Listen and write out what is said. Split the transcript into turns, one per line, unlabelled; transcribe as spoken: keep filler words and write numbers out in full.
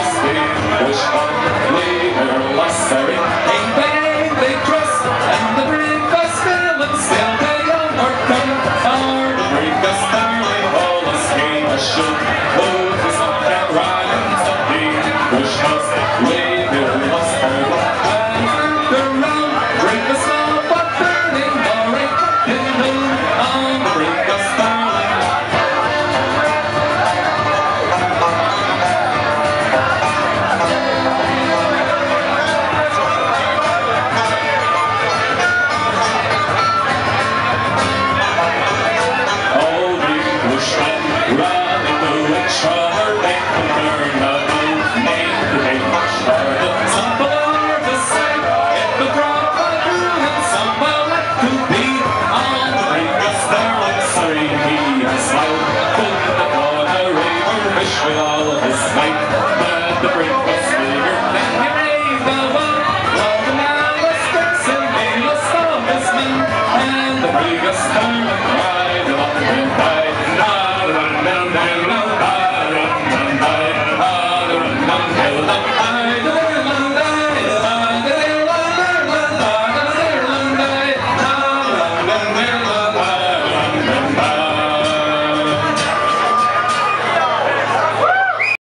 Bush on later lustering, a bang they crust, and the breakfast bill, and still they all work them. Or the breakfast darling, all a scheme, a shoot, oh, this one can ride, and something Bush must lay.